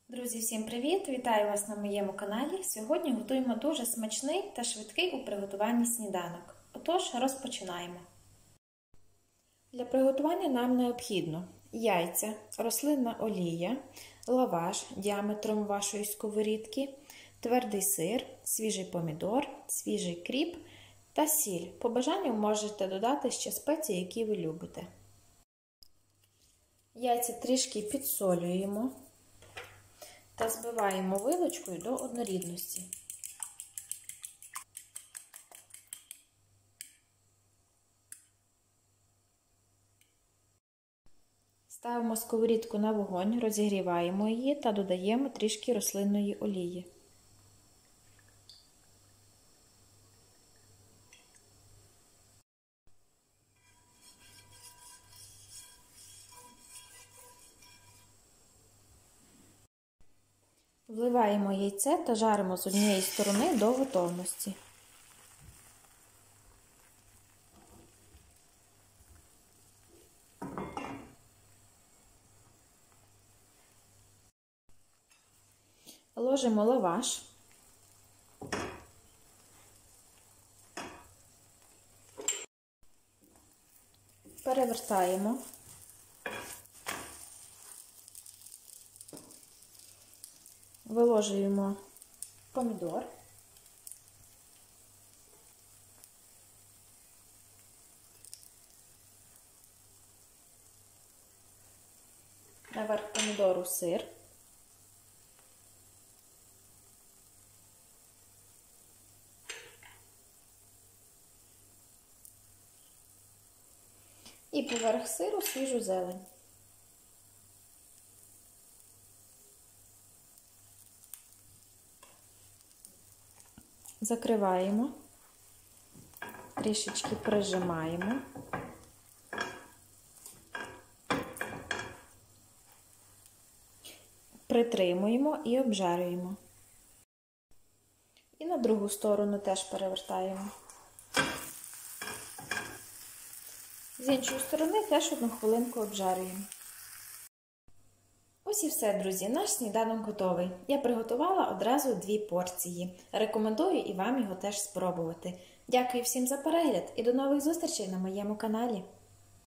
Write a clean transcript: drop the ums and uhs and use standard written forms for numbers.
Друзі, всім привіт! Вітаю вас на моєму каналі. Сьогодні готуємо дуже смачний та швидкий у приготуванні сніданок. Отож, розпочинаємо. Для приготування нам необхідно яйця, рослинна олія, лаваш діаметром вашої сковорідки, твердий сир, свіжий помідор, свіжий кріп та сіль. По бажанню можете додати ще спеції, які ви любите. Яйця трішки підсолюємо та збиваємо вилочкою до однорідності. Ставимо сковорідку на вогонь, розігріваємо її та додаємо трішки рослинної олії. Вливаємо яйце та жаримо з однієї сторони до готовності. Ложимо лаваш. Перевертаємо. Виложуємо помідор. Наверх помідору сир. І поверх сиру свіжу зелень. Закриваємо, трішечки прижимаємо. Притримуємо і обжарюємо. І на другу сторону теж перевертаємо. З іншої сторони теж 1 хвилинку обжарюємо. Ось і все, друзі, наш сніданок готовий. Я приготувала одразу 2 порції. Рекомендую і вам його теж спробувати. Дякую всім за перегляд і до нових зустрічей на моєму каналі.